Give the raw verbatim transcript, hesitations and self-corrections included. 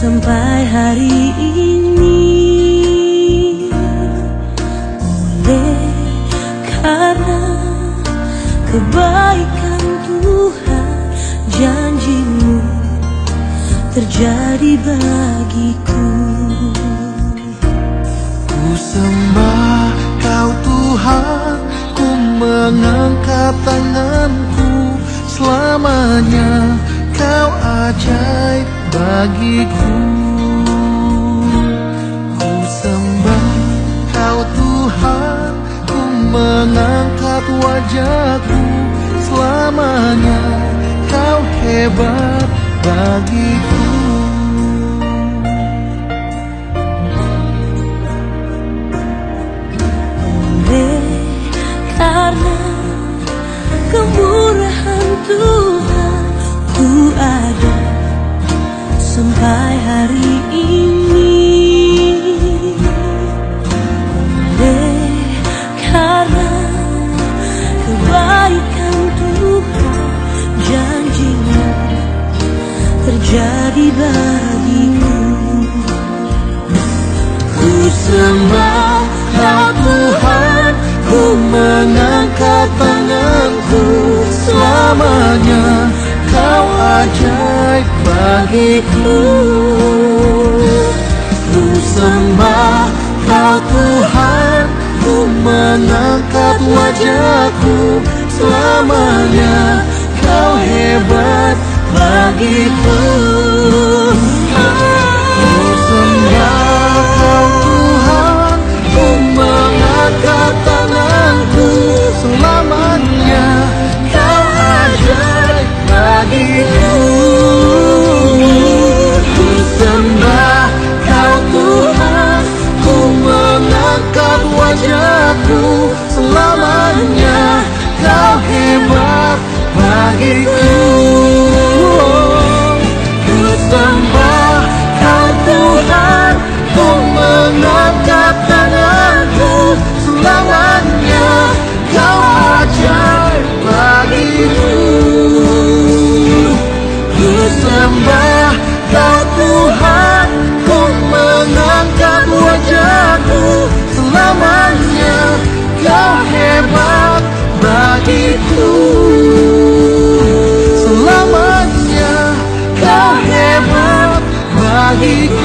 sampai hari ini. Oleh karena kebaikan Tuhan, janji-Mu terjadi bagiku. Ku sembah Kau Tuhan, ku mengangkat tanganku. Selamanya Kau ajaib bagiku. Ku sembah Kau Tuhan, ku mengangkat wajahku. Selamanya Kau hebat bagiku. Karena kemurahan Tuhan, ku ada sampai hari ini. Oleh karena kebaikan Tuhan, janji-Mu terjadi bagiku. Ku sembah Kau Tuhan, ku mengangkat tanganku. Selamanya Kau ajaib bagiku. Ku sembah Kau Tuhan, ku mengangkat wajahku. Selamanya Kau hebat bagiku. Ku sembah Kau Tuhan, ku mengangkat tanganku. Selamanya Kau ajaib bagiku. Ku sembah Kau Tuhan, ku mengangkat wajahku. Selamanya Kau hebat bagiku. Ku sembah Kau Tuhan, ku mengangkat tanganku. Selamanya Kau ajaib bagiku. Ku sembah Kau Tuhan, ku mengangkat wajahku. Selamanya Kau hebat bagiku. Selamanya Kau hebat bagiku.